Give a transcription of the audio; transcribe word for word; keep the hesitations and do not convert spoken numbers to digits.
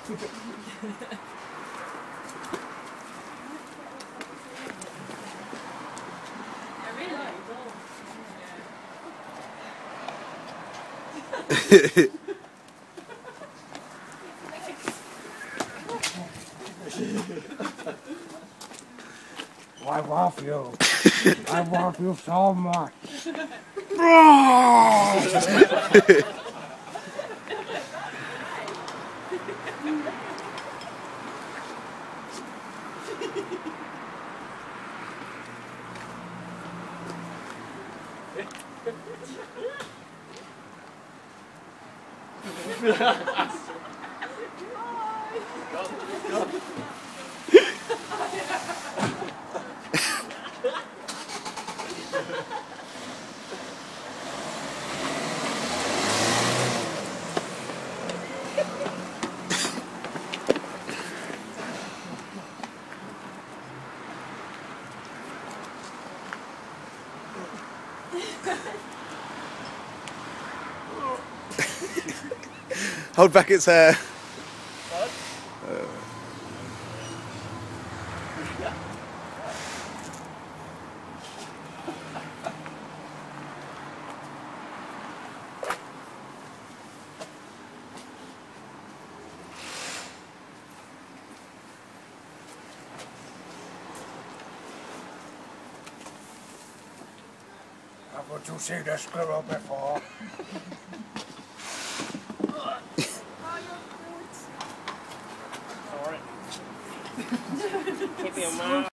I love you. I love you so much. Hold back its hair. Uh. Haven't you seen a squirrel before? Sorry. Keep your mouth.